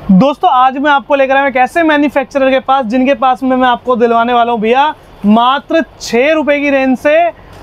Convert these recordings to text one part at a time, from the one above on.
दोस्तों आज मैं आपको लेकर आया एक ऐसे मैन्युफैक्चरर के पास जिनके पास में मैं आपको दिलवाने वाला हूँ भैया मात्र 6 रुपए की रेंज से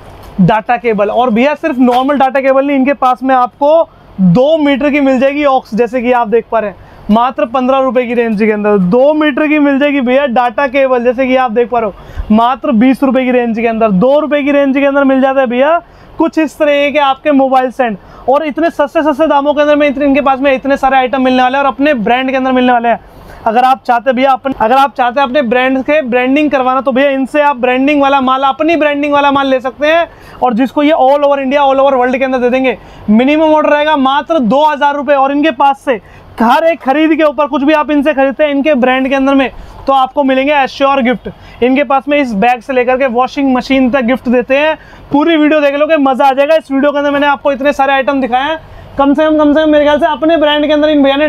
डाटा केबल। और भैया सिर्फ नॉर्मल डाटा केबल नहीं, इनके पास में आपको 2 मीटर की मिल जाएगी ऑक्स, जैसे कि आप देख पा रहे हैं मात्र 15 रुपए की रेंज के अंदर 2 मीटर की मिल जाएगी भैया डाटा केबल, जैसे कि आप देख पा रहे हो मात्र 20 रुपए की रेंज के अंदर। 2 रुपए की रेंज के अंदर मिल जाता है भैया कुछ इस तरह के आपके मोबाइल स्टैंड, और इतने सस्ते दामों के अंदर में इनके पास में इतने सारे आइटम मिलने वाले हैं और अपने ब्रांड के अंदर मिलने वाले हैं। अगर आप चाहते भैया अपने ब्रांड के ब्रांडिंग करवाना तो भैया इनसे आप ब्रांडिंग वाला माल, अपनी ब्रांडिंग वाला माल ले सकते हैं, और जिसको ये all over India all over world के अंदर दे देंगे। मिनिमम ऑर्डर रहेगा मात्र 2000 रुपये, और इनके पास से हर एक खरीद के ऊपर कुछ भी आप इनसे खरीदते हैं इनके ब्रांड के अंदर में तो आपको मिलेंगे एश्योर गिफ्ट। इनके पास में इस बैग से लेकर के वॉशिंग मशीन तक गिफ्ट देते हैं। पूरी वीडियो देख लोगे मजा आ जाएगा। इस वीडियो के अंदर मैंने आपको इतने सारे आइटम दिखाए हैं, कम से कम मेरे ख्याल से अपने ब्रांड के अंदर इन भैया ने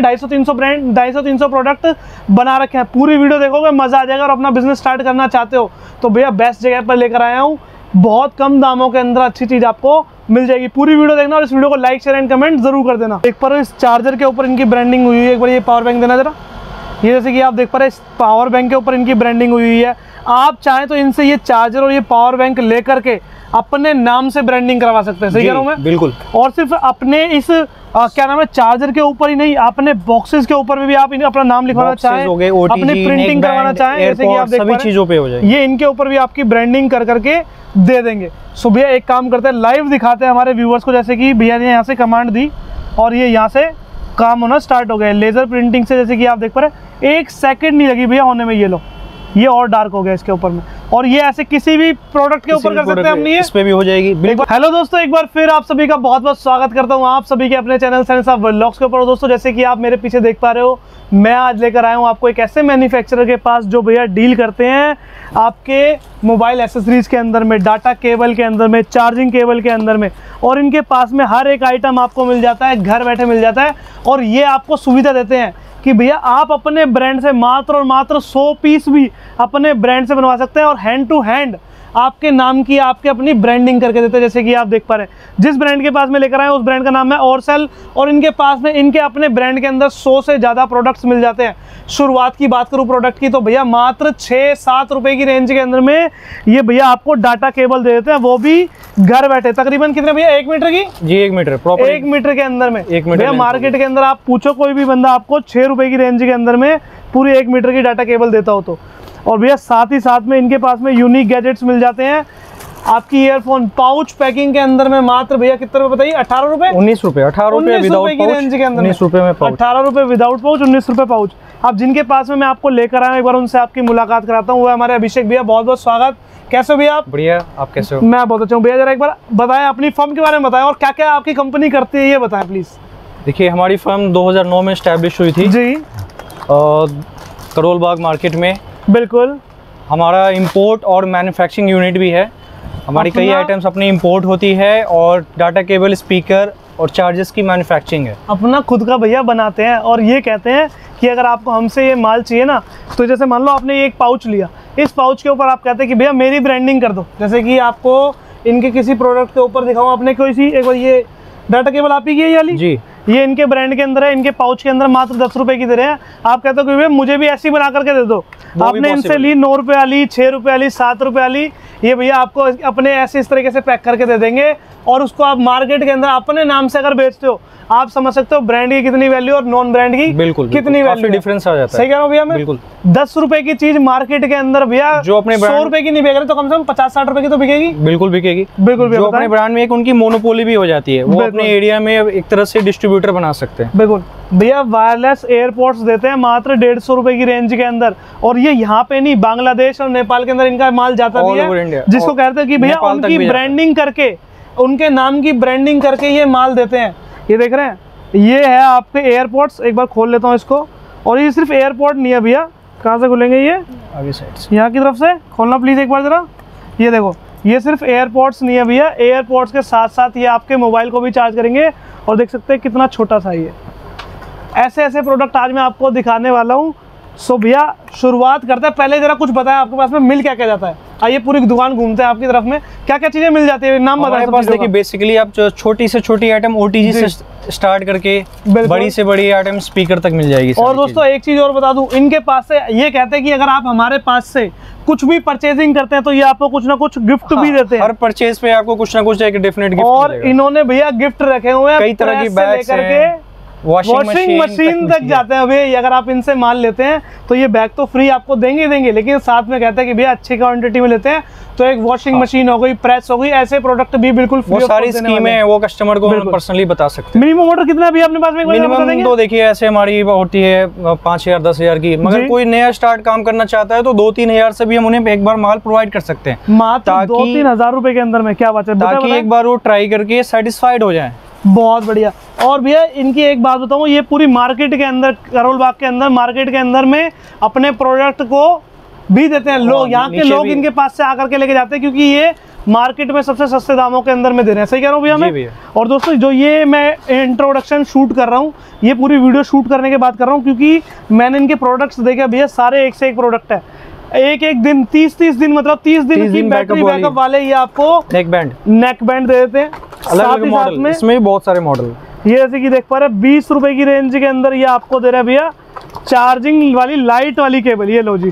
250-300 प्रोडक्ट बना रखे हैं। पूरी वीडियो देखोगे मजा आ जाएगा। और अपना बिजनेस स्टार्ट करना चाहते हो तो भैया बेस्ट जगह पर लेकर आया हूँ, बहुत कम दामों के अंदर अच्छी चीज आपको मिल जाएगी। पूरी वीडियो देखना और इस वीडियो को लाइक शेयर एंड कमेंट जरूर कर देना। एक बार इस चार्जर के ऊपर इनकी ब्रांडिंग हुई है, एक बार ये पावर बैंक देना जरा, ये जैसे कि आप देख पा रहे हैं इस पावर बैंक के ऊपर इनकी ब्रांडिंग हुई है। आप चाहें तो इनसे ये चार्जर और ये पावर बैंक लेकर के अपने नाम से ब्रांडिंग करवा सकते हैं। सही कह रहा हूं मैं? बिल्कुल। और सिर्फ अपने इस क्या नाम है चार्जर के ऊपर ही नहीं, अपने बॉक्सेस के ऊपर भी आप अपना नाम लिखवाना चाहें, अपने प्रिंटिंग करवाना चाहें, जैसे कि आप देख सभी चीजों पे हो जाएगी, ये इनके ऊपर भी आपकी ब्रांडिंग कर करके दे देंगे। सो भैया एक काम करते हैं, लाइव दिखाते हैं हमारे व्यूवर्स को, जैसे कि भैया ने यहाँ से कमांड दी और ये यहाँ से काम होना स्टार्ट हो गया लेजर प्रिंटिंग से, जैसे कि आप देख पा रहे हैं 1 सेकंड नहीं लगी भैया होने में। ये लो ये और डार्क हो गया इसके ऊपर में, और ये ऐसे किसी भी प्रोडक्ट के ऊपर कर सकते हैं अपनी, इस पे भी हो जाएगी। बिल्कुल। हेलो दोस्तों, एक बार फिर आप सभी का बहुत बहुत स्वागत करता हूं आप सभी के अपने चैनल सैनिक साहब व्लॉग्स के ऊपर। दोस्तों जैसे कि आप मेरे पीछे देख पा रहे हो, मैं आज लेकर आया हूं आपको एक ऐसे मैन्युफैक्चरर के पास जो भैया डील करते हैं आपके मोबाइल एसेसरीज के अंदर में, डाटा केबल के अंदर में, चार्जिंग केबल के अंदर में, और इनके पास में हर एक आइटम आपको मिल जाता है, घर बैठे मिल जाता है। और ये आपको सुविधा देते हैं कि भैया आप अपने ब्रांड से मात्र और मात्र 100 पीस भी अपने ब्रांड से बनवा सकते हैं, और हैंड टू हैंड आपके नाम की आपके अपनी ब्रांडिंग करके देते हैं। जैसे कि आप देख पा रहे हैं जिस ब्रांड के पास में लेकर आए उस ब्रांड का नाम है ओरसेल, और इनके पास में इनके अपने ब्रांड के अंदर 100 से ज़्यादा प्रोडक्ट्स मिल जाते हैं। शुरुआत की बात करूँ प्रोडक्ट की तो भैया मात्र 6-7 रुपए की रेंज के अंदर में ये भैया आपको डाटा केबल दे देते हैं, वो भी घर बैठे। तकरीबन कितने भैया 1 मीटर की? जी 1 मीटर प्रॉपर 1 मीटर के अंदर में। 1 मीटर भैया मार्केट के अंदर आप पूछो कोई भी बंदा आपको 6 रुपए की रेंज के अंदर में पूरी 1 मीटर की डाटा केबल देता हो तो। और भैया साथ ही साथ में इनके पास में यूनिक गैजेट्स मिल जाते हैं आपकी ईयरफोन पाउच पैकिंग के अंदर में मात्र भैया कितने रुपए बताइए? 18 रुपए 19 रुपए 18 रुपए विदाउट की रेंज के अंदर 19 रुपए में पाउच, 18 रुपए विदाउट पाउच, 19 रुपए पाउच। आप जिनके पास में मैं आपको लेकर आया एक बार उनसे आपकी मुलाकात कराता हूँ, वो है हमारे अभिषेक भैया। बहुत बहुत स्वागत। कैसे हो भैया आप? बढ़िया, आप कैसे हो? मैं बहुत अच्छा हूँ भैया। जरा एक बार बताएं अपनी फर्म के बारे में बताएं और क्या क्या आपकी कंपनी करती है ये बताएं प्लीज। देखिए हमारी फर्म 2009 में स्टैब्लिश हुई थी जी, करोल बाग मार्केट में। बिल्कुल। हमारा इंपोर्ट और मैन्युफैक्चरिंग यूनिट भी है। हमारी कई आइटम्स अपनी इंपोर्ट होती है, और डाटा केबल, स्पीकर और चार्जेस की मैन्युफैक्चरिंग है। अपना खुद का भैया बनाते हैं, और ये कहते हैं कि अगर आपको हमसे ये माल चाहिए ना तो जैसे मान लो आपने ये एक पाउच लिया, इस पाउच के ऊपर आप कहते हैं कि भैया मेरी ब्रांडिंग कर दो। जैसे कि आपको इनके किसी प्रोडक्ट के ऊपर दिखाऊं, आपने कोई सी एक बार ये डाटा केबल आप ही की है वाली जी, ये इनके ब्रांड के अंदर है, इनके पाउच के अंदर मात्र 10 रुपए की दे रहे हैं। आप कहते हो कि भैया मुझे भी ऐसी बना करके दे दो, आपने इनसे ली 9 रुपए वाली, 6 रुपए वाली, 7 रुपए वाली, ये भैया आपको अपने ऐसे इस तरीके से पैक करके दे देंगे, और उसको आप मार्केट के अंदर अपने नाम से अगर बेचते हो आप समझ सकते हो ब्रांड की कितनी वैल्यू और नॉन ब्रांड की बिल्कुल कितनी वैल्यू, डिफरेंस आ जाता है। सही कह रहा हूँ भैया मैं? बिल्कुल। 10 रुपए की चीज मार्केट के अंदर भैया जो अपने 100 रुपए की नहीं बिक रही तो कम से कम 50-60 रुपए की तो बिकेगी। बिल्कुल बिकेगी। बिल्कुल जो अपने ब्रांड में एक उनकी मोनोपोली भी हो जाती है, वो अपने एरिया में एक तरह से डिस्ट्रीब्यूटर बना सकते हैं। बिल्कुल भैया। वायरलेस एयरपोर्ट्स देते हैं मात्र 150 रुपए की रेंज के अंदर, और ये यहाँ पे नहीं, बांग्लादेश और नेपाल के अंदर इनका माल जाता भी है, जिसको कहते हैं कि भैया उनकी ब्रांडिंग करके, उनके नाम की ब्रांडिंग करके ये माल देते हैं। ये देख रहे हैं, ये है आपके एयरपोर्ट्स। एक बार खोल लेता हूँ इसको, और ये सिर्फ एयरपोर्ट नहीं है भैया, कहाँ से खुलेंगे ये? आगे साइड से, यहाँ की तरफ से खोलना प्लीज एक बार जरा। ये देखो, ये सिर्फ एयरपोर्ट्स नहीं है भैया, एयरपोर्ट्स के साथ साथ ये आपके मोबाइल को भी चार्ज करेंगे, और देख सकते हैं कितना छोटा सा ये। ऐसे ऐसे प्रोडक्ट आज मैं आपको दिखाने वाला हूँ सो भैया शुरुआत करते हैं, पहले जरा कुछ बताया आपके पास में मिल क्या क्या जाता है। आइए पूरी दुकान घूमते हैं आपकी तरफ में, क्या क्या चीजें मिल जाती है, नाम बताइए। हमारे पास देखिए बेसिकली आप जो छोटी से छोटी आइटम ओटीजी से स्टार्ट करके बड़ी से बड़ी आइटम स्पीकर तक मिल जाएगी। और दोस्तों एक चीज और बता दूं, इनके पास से ये कहते हैं कि अगर आप हमारे पास से कुछ भी परचेजिंग करते हैं तो ये आपको कुछ ना कुछ गिफ्ट भी देते हैं। हर परचेज पे आपको कुछ ना कुछ एक डिफरेंट गिफ्ट और इन्होंने भैया गिफ्ट रखे हुए हैं कई तरह की बैग्स हैं, वॉशिंग मशीन तक जाते हैं। अभी अगर आप इनसे माल लेते हैं तो ये बैग तो फ्री आपको देंगे, लेकिन साथ में कहते हैं कि भैया अच्छी क्वांटिटी में लेते हैं तो एक वॉशिंग मशीन हो गई, प्रेस हो गई, ऐसे प्रोडक्ट भी बिल्कुल फ्री। वो सारी स्कीमें हैं, वो कस्टमर को हम पर्सनली बता सकते हैं। मिनिमम ऑर्डर कितना है अपने पास में? मिनिमम तो देखिए ऐसे हमारी होती है 5,000 10,000 की, मगर कोई नया स्टार्ट काम करना चाहता है तो 2-3 हजार से भी हम उन्हें एक बार माल प्रोवाइड कर सकते हैं, मात्र 2-3 हजार रुपए के अंदर में। क्या बात है, ताकि एक बार वो ट्राई करके सेटिस्फाइड हो जाए। बहुत बढ़िया। और भैया इनकी एक बात बताऊं, ये पूरी मार्केट के अंदर, करोल बाग के अंदर मार्केट के अंदर में अपने प्रोडक्ट को भी देते हैं लोग, यहाँ के लोग इनके पास से आकर के लेके जाते हैं, क्योंकि ये मार्केट में सबसे सस्ते दामों के अंदर में दे रहे हैं। सही कह रहा हूँ भैया मैं? और दोस्तों जो ये मैं इंट्रोडक्शन शूट कर रहा हूँ, ये पूरी वीडियो शूट करने के बाद कर रहा हूँ, क्योंकि मैंने इनके प्रोडक्ट्स देखे भैया, सारे एक से एक प्रोडक्ट है। एक दिन 30 दिन मतलब 30 दिन की बैटरी बैकअप वाले ये आपको नेक बैंड दे देते हैं अलग मॉडल में। इसमें भी बहुत सारे मॉडल, ये जैसे कि देख पा रहे हैं 20 रुपए की रेंज के अंदर ये आपको दे रहा है भैया चार्जिंग वाली लाइट वाली केबल। ये लो जी,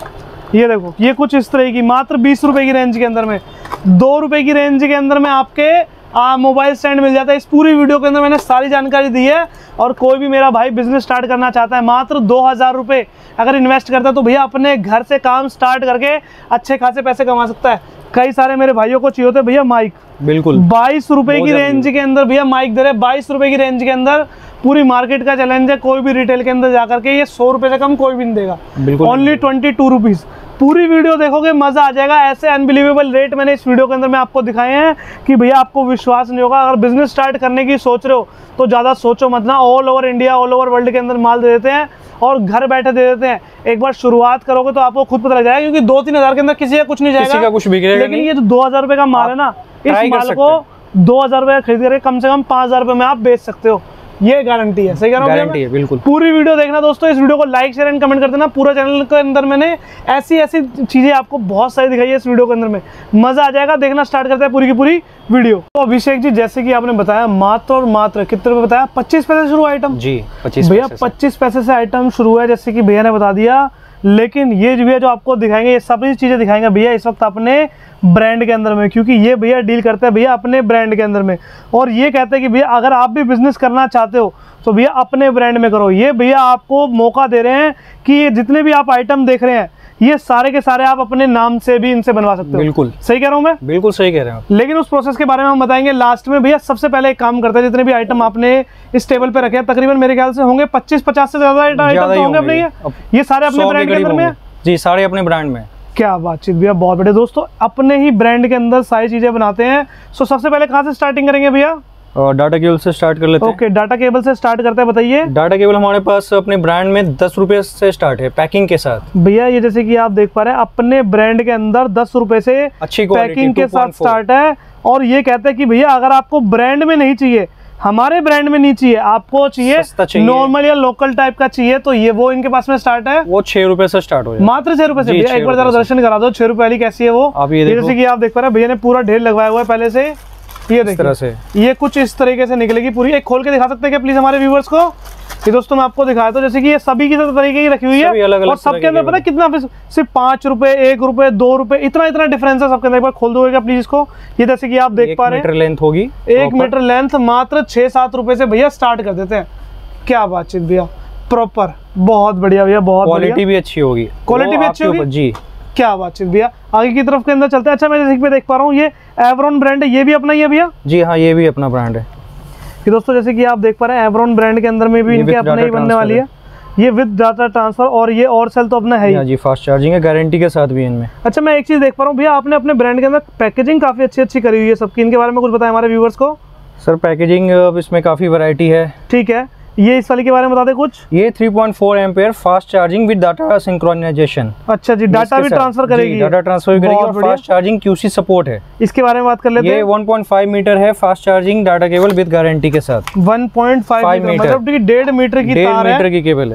ये देखो, ये कुछ इस तरह की मात्र 20 रुपए की रेंज के अंदर में। 2 रुपए की रेंज के अंदर में आपके मोबाइल स्टैंड मिल जाता है। इस पूरी वीडियो के अंदर मैंने सारी जानकारी दी है। और कोई भी मेरा भाई बिजनेस स्टार्ट करना चाहता है, मात्र 2,000 रुपए अगर इन्वेस्ट करता है तो भैया अपने घर से काम स्टार्ट करके अच्छे खासे पैसे कमा सकता है। कई सारे मेरे भाइयों को चाहिए होते भैया माइक, बिल्कुल 22 रुपए की रेंज के अंदर भैया माइक दे रहे। 22 रुपए की रेंज के अंदर पूरी मार्केट का चैलेंज है, कोई भी रिटेल के अंदर जाकर के ये 100 रुपए से कम कोई भी नहीं देगा, ओनली 22 रुपीज। पूरी वीडियो देखोगे मजा आ जाएगा। ऐसे अनबिलीवेबल रेट मैंने इस वीडियो के अंदर में आपको दिखाए हैं कि भैया आपको विश्वास नहीं होगा। अगर बिजनेस स्टार्ट करने की सोच रहे हो तो ज़्यादा सोचो मत ना, all over India all over world के अंदर माल दे देते हैं और घर बैठे दे देते हैं। एक बार शुरुआत करोगे तो आपको खुद पता लग जाएगा, क्योंकि 2-3 हजार के अंदर किसी का कुछ नहीं जाएगा, किसी का कुछ बिगड़ेगा। लेकिन ये जो 2,000 रुपए का माल है ना, इस माल को 2,000 रुपए खरीद करके कम से कम 5,000 रुपए में आप बेच सकते हो, ये गारंटी है। सही कह रहा हूं? गारंटी है बिल्कुल। पूरी वीडियो देखना दोस्तों, इस वीडियो को लाइक शेयर एंड कमेंट कर देना। पूरा चैनल के अंदर मैंने ऐसी चीजें आपको बहुत सारी दिखाई है इस वीडियो के अंदर में, मजा आ जाएगा। देखना स्टार्ट करते हैं पूरी की पूरी वीडियो। तो अभिषेक जी जैसे कि आपने बताया मात्र और मात्र कितने रुपए बताया? 25 पैसे शुरू आइटम जी, 25 भैया 25 पैसे से आइटम शुरू है, जैसे कि भैया ने बता दिया। लेकिन ये भैया जो आपको दिखाएंगे, ये सभी चीजें दिखाएंगे भैया इस वक्त अपने ब्रांड के अंदर में, क्योंकि ये भैया डील करते हैं भैया अपने ब्रांड के अंदर में। और ये कहते हैं कि भैया अगर आप भी बिजनेस करना चाहते हो तो भैया अपने ब्रांड में करो। ये भैया आपको मौका दे रहे हैं कि जितने भी आप आइटम देख रहे हैं ये सारे के सारे आप अपने नाम से भी इनसे बनवा सकते हो। बिल्कुल सही कह रहा हूँ मैं? बिल्कुल सही कह रहे हैं। लेकिन उस प्रोसेस के बारे में हम बताएंगे लास्ट में। भैया सबसे पहले एक काम करते हैं, जितने भी आइटम आपने इस टेबल पे रखे हैं तकरीबन मेरे ख्याल से होंगे 25-50 से ज्यादा आइटम तो होंगे अपने। ये सारे अपने ब्रांड के अंदर में जी, सारे अपने ब्रांड में। क्या बातचीत भैया, बहुत बड़े दोस्तों, अपने ही ब्रांड के अंदर सारी चीजें बनाते हैं। सो सबसे पहले कहाँ से स्टार्टिंग करेंगे भैया? और डाटा केबल से स्टार्ट कर लेते हैं। ओके, डाटा केबल से स्टार्ट करते हैं, बताइए। डाटा केबल हमारे पास अपने ब्रांड में 10 रुपए से स्टार्ट है पैकिंग के साथ। भैया ये जैसे कि आप देख पा रहे हैं अपने ब्रांड के अंदर 10 रुपए से अच्छी पैकिंग के साथ स्टार्ट है। और ये कहते हैं कि भैया अगर आपको ब्रांड में नहीं चाहिए, हमारे ब्रांड में नहीं चाहिए, आपको चाहिए नॉर्मल या लोकल टाइप का चाहिए, तो ये वो इनके पास में स्टार्ट है, वो 6 रुपए से स्टार्ट हो जाए, मात्र 6 रुपए से। भैया एक बार जरा दर्शन करा दो 6 रुपए वाली कैसी है वो। आप ये जैसे कि आप देख पा रहे हैं भैया ने पूरा ढेर लगवाया हुआ है पहले से। ये देखिए तरह से ये कुछ इस तरीके से निकलेगी पूरी। एक खोल के दिखा सकते हैं क्या प्लीज हमारे व्यूवर्स को? ये दोस्तों मैं आपको दिखाया तो जैसे कि ये सभी की तरीके की रखी हुई है, और सबके अंदर पता है कितना, सिर्फ 5 रुपए 1 रुपए 2 रुपए इतना डिफरेंस है सबके अंदर। एक बार खोल दोगे प्लीज इसको? ये जैसे कि आप देख पा रहे हैं 1 मीटर लेंथ होगी, 1 मीटर लेंथ मात्र 6-7 रुपए से भैया स्टार्ट कर देते हैं। क्या बातचीत भैया, प्रॉपर, बहुत बढ़िया भैया, बहुत क्वालिटी भी अच्छी होगी, क्वालिटी भी अच्छी होगी जी। क्या बातचीत भैया, आगे की तरफ के अंदर चलते हैं। अच्छा मैं जैसे कि देख पा रहा हूँ ये एवरॉन ब्रांड है, ये भी अपना ही है भैया? जी हाँ, ये भी अपना ब्रांड है। कि दोस्तों जैसे कि आप देख पा रहे हैं एवरॉन ब्रांड के अंदर में भी इनके अपने ही बनने वाली है। ये विद डाटा ट्रांसफर, और ये और सेल तो अपना है ही जी, फास्ट चार्जिंग है, गारंटी के साथ भी इनमें। अच्छा मैं एक चीज देख पा रहा हूँ भैया, आपने अपने ब्रांड के अंदर पैकेजिंग काफी अच्छी करी हुई है सबकी, इनके बारे में कुछ बताएं हमारे व्यूअर्स को। सर पैकेजिंग इसमें काफी वैरायटी है। ठीक है, ये इस वाले के बारे में बता दे कुछ। ये 3.4 ampere fast charging with data synchronisation. अच्छा जी, डाटा भी ट्रांसफर करेगी, डाटा ट्रांसफर भी करेगी, और फास्ट चार्जिंग QC सपोर्ट है। इसके बारे में बात कर लेते हैं। ये 1.5 मीटर है fast charging data cable with guarantee के साथ। 1.5 मीटर मतलब 1.5 मीटर की तार है, 1.5 मीटर की केबल है।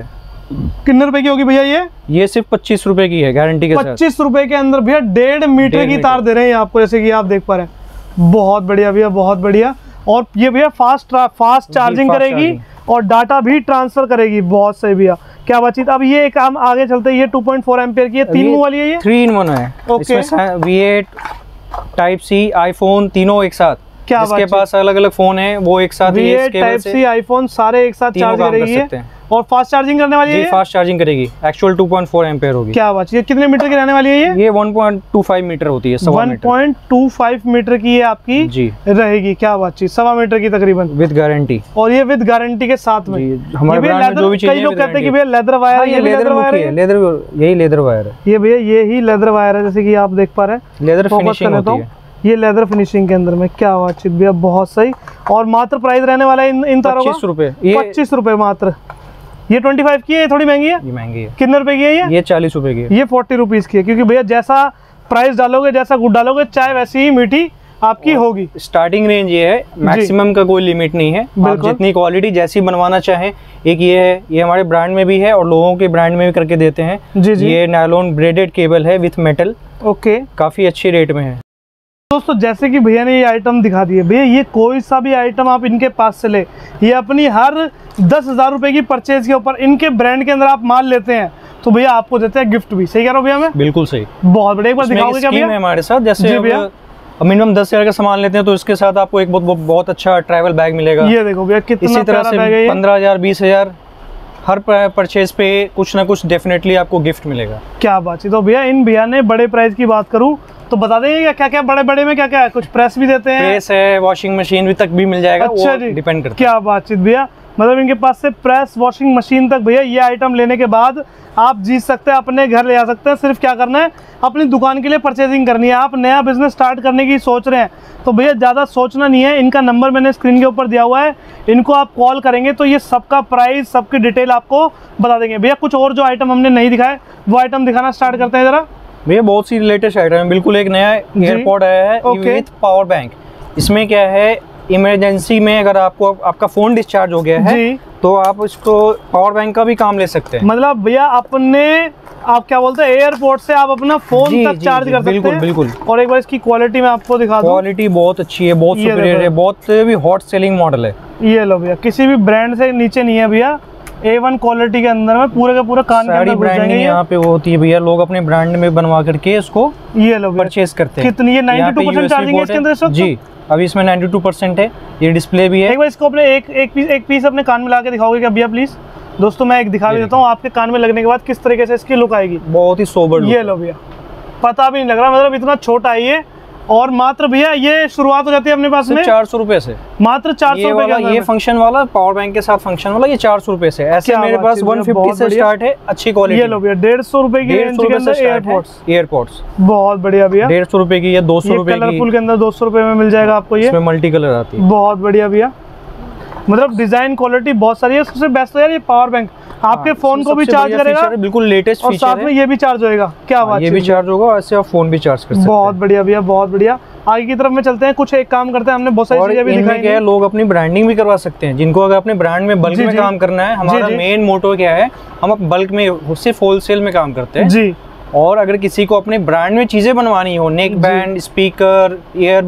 कितने रुपए की होगी भैया ये सिर्फ 25 रुपए की है गारंटी के साथ। 25 रुपए के अंदर भैया 1.5 मीटर की तार दे रहे हैं आपको, जैसे कि आप देख पा रहे हैं। बहुत बढ़िया भैया, बहुत बढ़िया। और ये भैया फास्ट चार्जिंग करेगी और डाटा भी ट्रांसफर करेगी। बहुत सही भैया, क्या बातचीत। अब ये एक हम आगे चलते हैं, ये 2.4 एम्पियर की है, 3 मुंह वाली है ये, 3 in 1 है। इसमें V8 टाइप सी आईफोन तीनों एक साथ, क्या जिसके पास अलग अलग फोन है वो एक साथ टाइप सी आईफोन सारे एक साथ चार्ज करेगी और फास्ट चार्जिंग करने वाली है। फास्ट चार्जिंग करेगी, एक्चुअल 2.4 एम्पियर होगी। क्या बात है। ये कितने मीटर की रहने वाली है ये 1.25 मीटर होती है, 1.25 मीटर की ये आपकी जी रहेगी। क्या बात है, 1.25 मीटर की तकरीबन, विद गारंटी। और ये विद गारंटी के साथ में। हमारे ब्रांड में जो भी चीजें, कई लोग कहते हैं कि भैया लेदर वायर, ये लेदर वायर है, यही लेदर वायर है। ये भैया यही लेदर वायर है, जैसे कि आप देख पा रहे हैं। लेदर फिनिशिंग होती है ये लेदर फिनिशिंग के अंदर में। क्या बातचीत भैया, बहुत सही। और मात्र प्राइस रहने वाला है इन तारों का 25 रुपए। 25 रुपए मात्र। ये 25 की है, ये थोड़ी महंगी है, ये महंगी है। कितने रुपए की है ये 40 रुपए की है। ये 40 रुपीज की है, क्योंकि भैया जैसा प्राइस डालोगे, जैसा गुड़ डालोगे, चाय वैसी ही मीठी आपकी होगी। स्टार्टिंग रेंज ये है, मैक्सिमम का कोई लिमिट नहीं है। आप जितनी क्वालिटी जैसी बनवाना चाहें, एक ये है, ये हमारे ब्रांड में भी है और लोगों के ब्रांड में भी करके देते हैं। जी। ये नायलॉन ब्रेडेड केबल है विथ मेटल। ओके, काफी अच्छी रेट में है दोस्तों। जैसे कि भैया ने ये आइटम दिखा दिए, भैया ये कोई सा भी आइटम आप इनके पास से ले, ये अपनी हर 10,000 रुपए की परचेज के ऊपर इनके ब्रांड के अंदर आप माल लेते हैं तो भैया आपको देते हैं गिफ्ट भी। सही कह रहा हूँ भैया मैं? बिल्कुल सही, बहुत बढ़िया। एक बार दिखाओगे क्या भैया? हमारे साथ जैसे मिनिमम 10,000 का सामान लेते हैं तो इसके साथ आपको एक बहुत अच्छा ट्रैवल बैग मिलेगा। ये देखो भैया कितना इसी तरह से 15,000 20,000 हर परचेज पे कुछ ना कुछ डेफिनेटली आपको गिफ्ट मिलेगा। क्या बात है। तो भैया इन भैया ने बड़े प्राइस की बात करूं तो बता देंगे क्या क्या बड़े में क्या क्या है? कुछ प्रेस भी देते हैं, प्रेस है, वॉशिंग मशीन भी तक भी मिल जाएगा। अच्छा जी, डिपेंड करता है। क्या बातचीत भैया, मतलब इनके पास से प्रेस, वॉशिंग मशीन तक भैया ये आइटम लेने के बाद आप जीत सकते हैं, अपने घर ले आ सकते हैं। सिर्फ क्या करना है, अपनी दुकान के लिए परचेजिंग करनी है। आप नया बिजनेस स्टार्ट करने की सोच रहे हैं तो भैया ज़्यादा सोचना नहीं है। इनका नंबर मैंने स्क्रीन के ऊपर दिया हुआ है, इनको आप कॉल करेंगे तो ये सबका प्राइस, सबकी डिटेल आपको बता देंगे। भैया कुछ और जो आइटम हमने नहीं दिखाए वो आइटम दिखाना स्टार्ट करते हैं जरा। भैया बहुत सी लेटेस्ट आइटम है, बिल्कुल एक नया एयरपॉड आया है विद पावर बैंक। इसमें क्या है, इमरजेंसी में अगर आपका फोन डिस्चार्ज हो गया है तो आप इसको पावर बैंक का भी काम ले सकते हैं। मतलब भैया आप क्या बोलते हैं, एयरपोर्ट से आप अपना फोन तक चार्ज कर सकते हैं। बिल्कुल। और एक बार इसकी क्वालिटी में आपको दिखा दूं, क्वालिटी बहुत अच्छी है, बहुत सुपीरियर है, बहुत भी हॉट सेलिंग मॉडल है। ये लो भैया, किसी भी ब्रांड से नीचे नहीं है भैया, A1 क्वालिटी के अंदर में पूरे का पूरा कान के अंदर ब्रांडिंग यहाँ पे वो होती है भैया। लोग अपने ब्रांड में बनवा करके इसको ये लोग परचेज करते हैं। कितनी? ये 92% चार्जिंग है इसके अंदर जी। अभी इसमें 92% है। ये डिस्प्ले भी है। एक बार इसको अपने एक पीस अपने कान में लगा के दिखाओगे क्या भैया प्लीज? दोस्तों मैं एक दिखा भी देता हूँ आपके कान में लगने के बाद किस तरीके से इसकी लुक आएगी। बहुत ही सोबर। ये लो भैया, पता भी नहीं लग रहा, मतलब इतना छोटा है ये। और मात्र भैया ये शुरुआत हो जाती है अपने पास में 400 रुपए से, मात्र 400 रुपए का। ये फंक्शन वाला पावर बैंक के साथ फंक्शन वाला ये 400 रुपए से। ऐसे मेरे पास 150 से स्टार्ट है, अच्छी क्वालिटी। ये लो भैया 150 रुपए की रेंज के अंदर एयरपोर्ट्स। बहुत बढ़िया भैया, 150 रुपए की, 200 रुपए की कलरफुल के अंदर 200 रुपए में मिल जाएगा आपको। ये इसमें मल्टी कलर आती है। बहुत बढ़िया भैया, मतलब डिजाइन क्वालिटी बहुत सारी है। सबसे बेस्ट है ये पावर बैंक, आपके फोन को भी चार्ज करेगा, बिल्कुल लेटेस्ट फीचर है। और साथ में ये भी चार्ज होएगा। क्या बात है, ये भी चार्ज होगा, ऐसे आप फोन भी चार्ज कर सकते हैं। बहुत बढ़िया भैया, बहुत बढ़िया। आगे की तरफ में चलते हैं, कुछ एक काम करते हैं, हमने बहुत सारी चीजें भी दिखाई हैं। लोग अपनी ब्रांडिंग भी करवा सकते हैं, जिनको अगर अपने ब्रांड में बल्क में काम करना है। हमारा मेन मोटो क्या है, हम बल्क में सिर्फ होलसेल में काम करते हैं जी। और अगर किसी को अपने ब्रांड में चीजें बनवानी हो, neck band, speaker,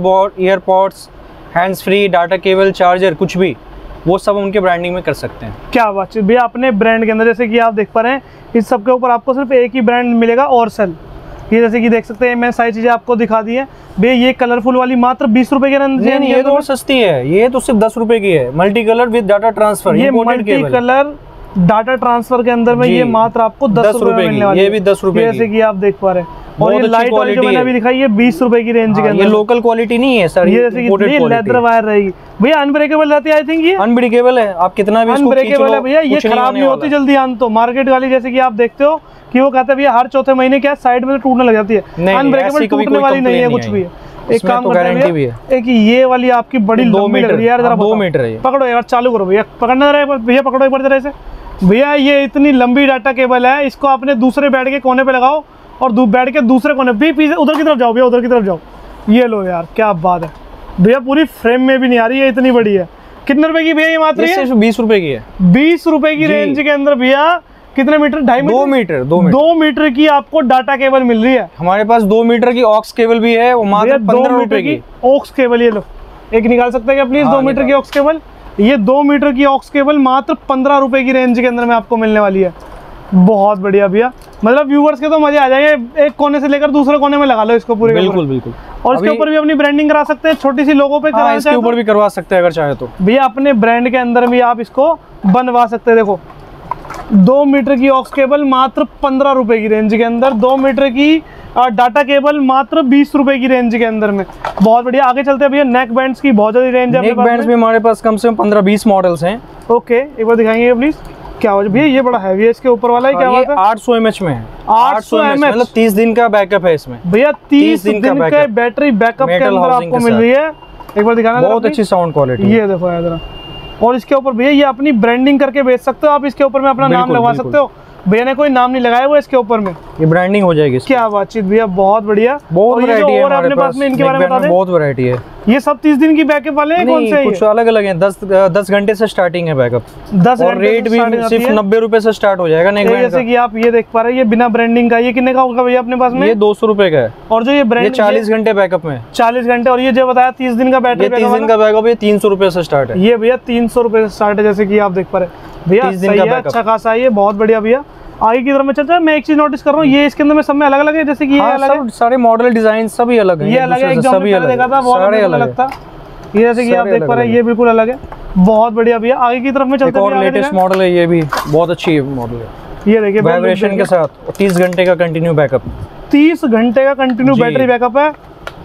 earpods, hands free, data cable, charger, कुछ भी, वो सब उनके ब्रांडिंग में कर सकते हैं। क्या बात है भैया, अपने ब्रांड के अंदर जैसे कि आप देख पा रहे हैं, इस सब के ऊपर आपको सिर्फ एक ही ब्रांड मिलेगा, ऑरसेल। ये जैसे कि देख सकते हैं, मैं सारी चीजें आपको दिखा दी है भैया। ये कलरफुल वाली मात्र 20 रुपए के अंदर, ये तो और सस्ती है, ये तो सिर्फ 10 रुपए की है। Multi colour with data transfer, ये मल्टी कलर डाटा ट्रांसफर के अंदर में ये मात्र आपको 10 रुपए मिलने वाली है। ये भी 10 रुपए, जैसे कि आप देख पा रहे हैं। और ये लाइट वाली जो मैंने अभी दिखाई है 20 रुपए की रेंज के अंदर। ये लोकल क्वालिटी नहीं है सर, ये जैसे कि लेदर वायर रहेगी भैया, अनब्रेकेबल रहती है। आई थिंक ये अनब्रेकेबल है, आप कितना भी अनब्रेकेबल है भैया, ये खराब नहीं होती जल्दी। तो मार्केट वाली जैसे कि आप देखते हो कि वो कहते हैं भैया हर चौथे महीने क्या साइड में टूटने लग जाती है। अनब्रेकेबल टूटने वाली नहीं है कुछ भी। एक काम करते हैं, एक ये वाली आपकी बड़ी लंबी लग रही है यार, जरा 2 मीटर है। पकड़ो यार, चालू करो भैया, पकड़ना रहा भैया, पकड़ो एक बार जरा इसे भैया। ये इतनी लंबी डाटा केबल है, इसको अपने दूसरे बेड के कोने पे लगाओ और बेड के दूसरे कोने भी पीछे उधर की तरफ जाओ भैया, उधर की तरफ जाओ। ये लो यार, क्या बात है भैया, पूरी फ्रेम में भी नहीं आ रही है, इतनी बड़ी है। कितने रुपए की भैया ये मात्र? सिर्फ 20 रुपए की है। 20 रुपए की रेंज के अंदर भैया कितने मीटर? 2.5 मीटर? 2 मीटर की आपको डाटा केबल मिल रही है। हमारे पास 2 मीटर की ऑक्स केबल भी है, वो मात्र 15 रुपए की ऑक्स केबल। ये लो एक निकाल सकते हैं क्या प्लीज? 2 मीटर की ऑक्स केबल। ये 2 मीटर की ऑक्स केबल मात्र 15 रुपए की रेंज के अंदर में आपको मिलने वाली है। बहुत बढ़िया भैया, मतलब व्यूवर्स के तो मजे आ जाएंगे, एक कोने से लेकर दूसरे कोने में लगा लो इसको पूरे। बिल्कुल बिल्कुल। और इसके ऊपर भी अपनी ब्रांडिंग करा सकते हैं, छोटी सी लोगों पे हाँ, इसके ऊपर भी करवा सकते हैं अगर चाहे तो भैया। अपने ब्रांड के अंदर भी आप इसको बनवा सकते हैं। देखो 2 मीटर की ऑक्स केबल मात्र 15 रुपए की रेंज के अंदर, 2 मीटर की डाटा केबल मात्र 20 रुपए की रेंज के अंदर में। बहुत बढ़िया। आगे चलते हैं भैया, नेक बैंड्स की बहुत ज्यादा रेंज है। नेक बैंड्स में हमारे पास कम से कम 15-20 मॉडल्स हैं। ओके, एक बार दिखाएंगे प्लीज। क्या हो भैया, ये बड़ा हैवी है, इसके ऊपर वाला ही क्या बात है? 800 mAh में है। 800 mAh, मतलब 30 दिन का बैकअप है इसमें भैया। 30 दिन का बैटरी बैकअप के अंदर आपको मिल रही है। एक बार दिखाना, बहुत अच्छी साउंड क्वालिटी। ये देखो यार जरा। और इसके ऊपर भैया ये अपनी ब्रांडिंग करके बेच सकते हो आप, इसके ऊपर में अपना नाम लगवा सकते हो। भैया ने कोई नाम नहीं लगाया हुआ इसके ऊपर में, ये ब्रांडिंग हो जाएगी। क्या बातचीत भैया, बहुत बढ़िया। बहुत वैरायटी है हमारे पास में, इनके बारे में बता दें। बहुत वैरायटी है। ये सब 30 दिन की बैकअप वाले हैं? कौन से? कुछ अलग अलग हैं। 10 घंटे से स्टार्टिंग है बैकअप। 10 और रेट भी सिर्फ 90 रुपए से स्टार्ट हो जाएगा। जैसे कि आप ये देख पा रहे हैं, ये बिना ब्रांडिंग का ये कितने का होगा भैया अपने पास में? ये 200 रुपए का है। और जो ये ब्रांड 40 घंटे बैकअप में, 40 घंटे। और ये जो बताया 30 दिन का बैटरी, 30 दिन का बैकअप, ये 300 रुपए से स्टार्ट है। ये भैया 300 रुपए से स्टार्ट है, जैसे कि आप देख पा रहे हैं भैया। सही है, अच्छा खासा है ये, बहुत बढ़िया भैया। आगे की तरफ में चलता है। मैं एक चीज नोटिस कर रहा हूँ, ये इसके अंदर में सब में अलग अलग है, जैसे कि ये अलग है, सारे मॉडल डिजाइन सभी अलग हैं। ये अलग है, सभी अलग देखा था, सारे अलग था। ये जैसे कि आप देख पा रहे हैं, ये बिल्कुल अलग है। बहुत बढ़िया भैया। आगे की तरफ में चलते हैं। और लेटेस्ट मॉडल है, ये भी बहुत अच्छी मॉडल है। ये देखिए वाइब्रेशन के साथ 30 घंटे का कंटिन्यू बैकअप। 30 घंटे का कंटिन्यू बैटरी बैकअप है।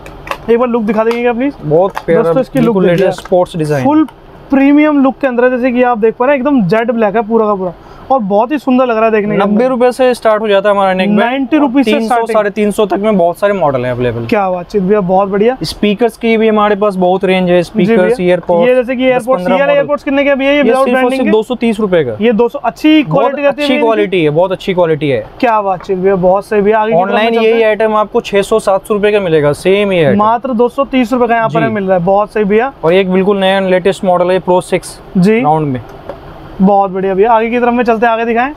एक बार लुक दिखा देंगे प्लीज। बहुत प्यारा इसकी look, latest sports design, full premium look के अंदर, जैसे कि आप देख पा रहे हैं, एकदम जेड ब्लैक है पूरा का पूरा, और बहुत ही सुंदर लग रहा है देखने में। 90 रुपए से स्टार्ट हो जाता है हमारा नेक बैंड। 90 रुपीज से 300-350 तक में बहुत सारे मॉडल हैं अवेलेबल। क्या बातचीत भैया, बहुत बढ़िया। स्पीकर्स की भी हमारे पास बहुत रेंज है। स्पीकर्स, ईयरपोड्स, ये जैसे कि एयरपोड्स कितने के भैया? ये विदाउट ब्रांडिंग सिर्फ 230 रुपए का। ये 200। अच्छी क्वालिटी रहती है, अच्छी क्वालिटी है, बहुत अच्छी क्वालिटी है। क्या बातचीत भैया, बहुत सही भैया। ऑनलाइन यही आइटम आपको 600-700 रुपए का मिलेगा, सेम ही मात्र 230 रुपए का यहाँ पर मिल रहा है। बहुत सही भैया। और एक बिल्कुल नया लेटेस्ट मॉडल है Pro 6 जी, राउंड में। बहुत बढ़िया भैया। आगे की तरफ में चलते हैं, आगे दिखाएं।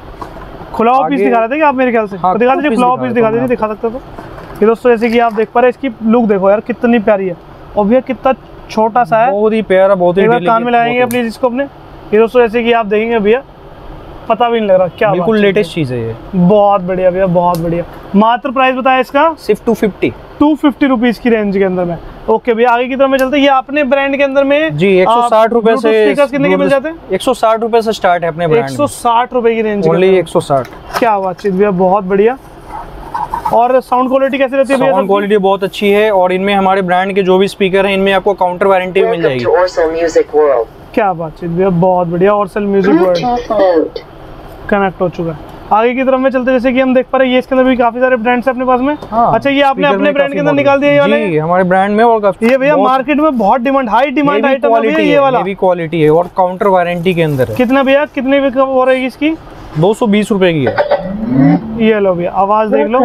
खुला हुआ पीस दिखा रहे थे कि आप मेरे ख्याल से? हाँ, दिखा दीजिए, खुला हुआ पीस दिखा दीजिए, दिखा सकते हो तो। ये दोस्तों जैसे कि आप देख पा रहे हैं, इसकी लुक देखो यार कितनी प्यारी है। और भैया कितना छोटा सा है, बहुत ही प्यारा, बहुत ही कान में लगाएंगे प्लीज इसको अपने। ये दोस्तों जैसे कि आप देखेंगे भैया, पता भी नहीं लग रहा। क्या बिल्कुल लेटेस्ट चीज है ये। बहुत बढ़िया भैया, बहुत बढ़िया। मात्र प्राइस बताया इसका सिर्फ 250 रुपीज की रेंज के अंदर में। ओके भैया, आगे की तरफ में चलते हैं। ये अपने ब्रांड के अंदर में जी 160 रुपए से स्पीकर्स कितने के मिल जाते हैं? 160 रुपए से स्टार्ट है अपने ब्रांड में। 160 रुपए की रेंज, ओनली 160। क्या बातचीत भैया, बहुत बढ़िया। और साउंड क्वालिटी कैसी रहती है? साउंड क्वालिटी बहुत अच्छी है। और इनमें हमारे ब्रांड के जो भी स्पीकर हैं, इनमें आपको काउंटर वारंटी मिल जाएगी। क्या बातचीत भैया, बहुत बढ़िया। ऑरसेल म्यूजिक वर्ल्ड कनेक्ट हो चुका है। आगे की तरफ में चलते, जैसे कि हम देख पा रहे हैं, ये इसके अंदर भी काफी सारे ब्रांड्स हैं अपने पास में। हाँ, अच्छा, ये आपने अपने ब्रांड के अंदर निकाल दिया ये वाले? जी, हमारे ब्रांड में। और ये भैया मार्केट में बहुत डिमांड, हाई डिमांड आइटम है ये वाला। भी क्वालिटी है और काउंटर वारंटी के अंदर है। कितना भैया, कितने हो रहेगी इसकी? 220 रुपए की है। ये लो भैया, आवाज देख लो।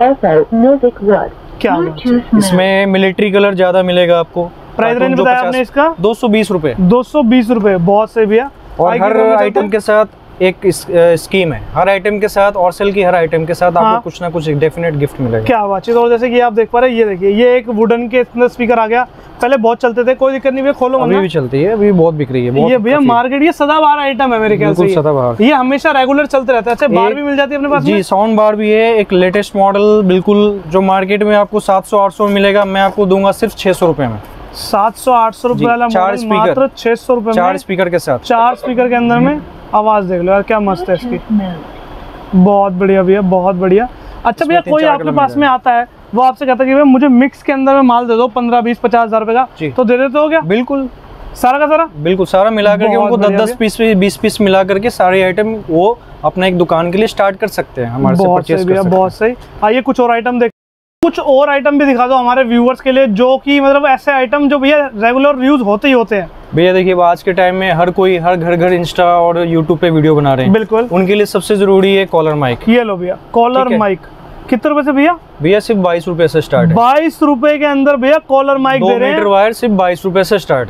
क्या इसमें मिलिट्री कलर ज्यादा मिलेगा आपको। प्राइस रेंज बताया आपने इसका? 220 रुपए। 220 रुपए, बहुत सही भैया। और हर आइटम के साथ एक स्कीम है, हर आइटम के साथ, और सेल की हर आइटम के साथ आपको कुछ ना कुछ डेफिनेट गिफ्ट मिलेगा। क्या बातचीत। और जैसे कि आप देख पा रहे हैं, ये देखिए, ये एक वुडन के अंदर स्पीकर आ गया। पहले बहुत चलते थे, कोई दिक्कत नहीं भैया, खोलो। अभी भी चलती है, अभी बहुत बिक रही है। ये भैया मार्केट, ये सदाबहार आइटम है मेरे ख्याल से। सदाबहार, ये हमेशा रेगुलर चलते रहता है। अच्छा, बार भी मिल जाती है अपने पास? जी, साउंड बार भी है, एक लेटेस्ट मॉडल बिल्कुल, जो मार्केट में आपको 700-800 मिलेगा, मैं आपको दूंगा सिर्फ 600 रुपए में। 700-800 रुपए वाला मॉडल मात्र 600 रुपए में, 4 स्पीकर के साथ। 4 स्पीकर के अंदर में। आवाज देख लो यार, क्या मस्त है इसकी। बहुत बढ़िया भैया, बहुत बढ़िया। अच्छा भैया, कोई आपके पास में आता है, वो आपसे कहता है कि भैया मुझे मिक्स के अंदर में माल दे दो 15, 20, 50 हजार रुपए का, तो दे देते हो क्या? बिल्कुल, सारा का सारा? बिल्कुल, सारा मिला करके उनको 10-10 पीस, 20 पीस मिला करके सारे आइटम वो अपना एक दुकान के लिए स्टार्ट कर सकते हैं हमारे से परचेस कर सकते हैं। बहुत सही। आइए कुछ और आइटम देख, कुछ और आइटम भी दिखा दो हमारे व्यूअर्स के लिए, जो कि मतलब ऐसे आइटम जो भैया रेगुलर यूज होते ही होते हैं। भैया देखिए, आज के टाइम में हर कोई, हर घर इंस्टा और यूट्यूब पे वीडियो बना रहे हैं। बिल्कुल, उनके लिए सबसे जरूरी है कॉलर माइक। ये लो भैया, कॉलर माइक। कितने रुपए से भैया? भैया सिर्फ 22 रुपए से स्टार्ट है। 22 रुपए के अंदर भैया कॉलर माइक दे रहे हैं। 2 मीटर वायर सिर्फ 22 रुपए से स्टार्ट है।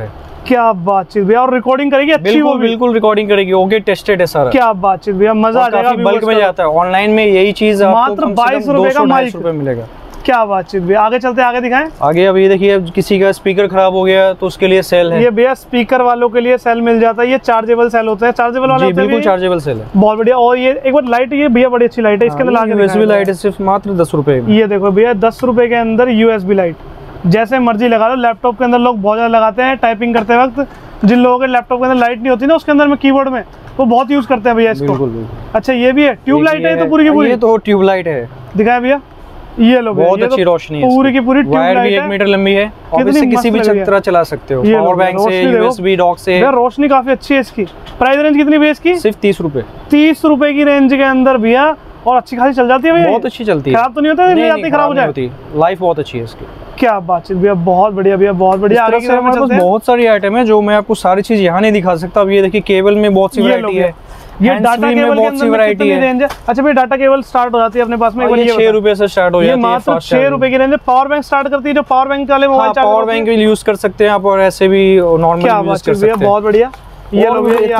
क्या बातचीत भैया, और रिकॉर्डिंग करेगी अच्छी, वो बिल्कुल रिकॉर्डिंग करेगी, ओके टेस्टेड है सारा। क्या बातचीत भैया, मजा आ जाएगा। बल्क में जाता है, ऑनलाइन में यही चीज मात्र 22 रुपए का माइक मिलेगा। क्या बातचीत भैया, आगे चलते हैं, आगे दिखाएं। आगे अब ये देखिए, किसी का स्पीकर खराब हो गया तो उसके लिए सेल है। ये भैया स्पीकर वालों के लिए सेल मिल जाता है, ये चार्जेबल सेल होता है, चार्जेबल वाला होता है, बिल्कुल चार्जेबल सेल है, बहुत बढ़िया। और ये एक बार लाइट, ये भैया बड़ी अच्छी लाइट है, इसके अंदर यूएसबी लाइट है, सिर्फ मात्र 10 रुपए। ये देखो भैया 10 रुपए के अंदर यूएसबी लाइट, जैसे मर्जी लगा लो। लैपटॉप के अंदर लोग बहुत ज्यादा लगाते हैं टाइपिंग करते वक्त, जिन लोगों के लैपटॉप के अंदर लाइट नहीं होती ना, उसके अंदर में कीबोर्ड में, वो बहुत यूज करते हैं भैया इसको। बिल्कुल। अच्छा ये भी है, ट्यूब लाइट है तो पूरी की पूरी, ये तो ट्यूब लाइट है, दिखाए भैया। ये लो बहुत अच्छी रोशनी है, पूरी की पूरी ट्यूब लाइट है, 1 मीटर लंबी है, और इससे किसी भी तरह चला सकते हो, पावर बैंक से, यूएसबी डॉक से। रोशनी काफी अच्छी है इसकी। प्राइस रेंज कितनी भैया इसकी? सिर्फ 30 रुपए। 30 रुपए की रेंज के अंदर भैया, और अच्छी खासी चल जाती है भैया, बहुत अच्छी चलती है, खराब तो नहीं होता है? खराब हो जाती, लाइफ बहुत अच्छी है इसकी। क्या बातचीत भैया, बहुत बढ़िया भैया, बहुत बढ़िया। आगे से हमारे पास बहुत सारी आइटम है जो मैं आपको सारी चीज यहाँ नहीं दिखा सकता। अब ये देखिए, केबल में बहुत सी वैरायटी है, ये डाटा केबल के अंदर कितनी रेंज है? अच्छा भैया, डाटा केबल स्टार्ट हो जाती है अपने पास में, ये 6 रुपए से स्टार्ट हो जाती है, मात्र 6 रुपए की रेंज है। पावर बैंक स्टार्ट करती है, जो पावर बैंक वाले मोबाइल, पावर बैंक भी यूज कर सकते हैं आप, और ऐसे भी नॉर्मल यूज कर सकते हैं। बहुत बढ़िया। ये